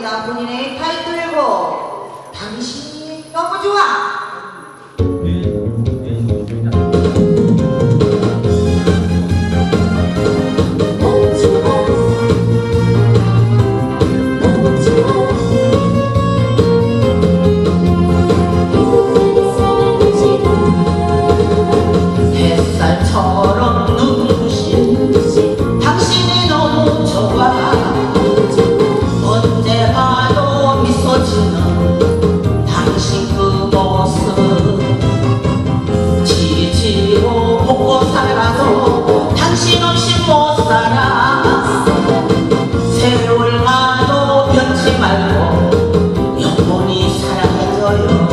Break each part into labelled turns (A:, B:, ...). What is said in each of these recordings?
A: 내가 본인의 타이틀곡 당신이 너무 좋아. 햇살처럼 눈부신 당신이 너무 좋아. 언제 봐도 미소 짓는 당신 그 모습 지치고 볶고 살아도 당신 없이 못 살아. 세월 가도 변치 말고 영원히 사랑해줘요.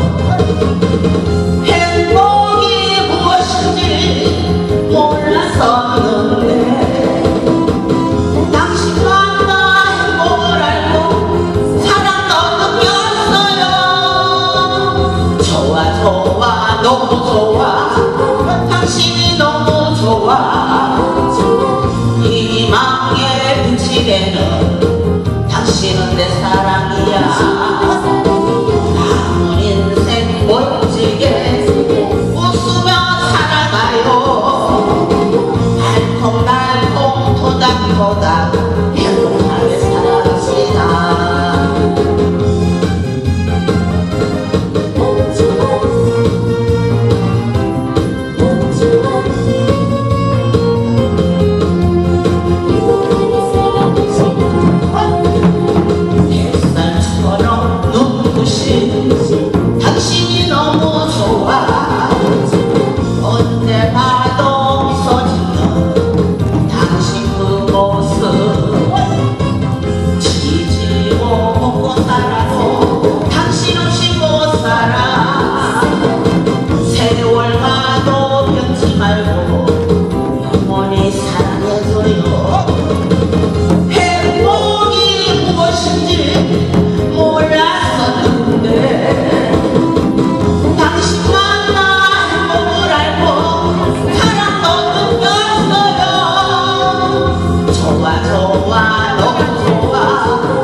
A: 너무 좋아. 당신이 너무 좋아. 희망의 빛이 되는 당신은 내 사랑이야. 남은 인생 멋지게 웃으며 살아가요. 알콩달콩 토닥토닥 행복하게 살아갑시다. 당신이 너무 좋아. 언제 봐도 미소 짓는 당신 그 모습 지지고 먹고 살아도 당신 없이 못 살아. 세월 가도 변치 말고 영원히 사랑해줘요. 행복이 무엇인지 몰랐었는데 당신 만나 행복을 알고 사랑도 느꼈어요. 좋아 좋아 너무 좋아.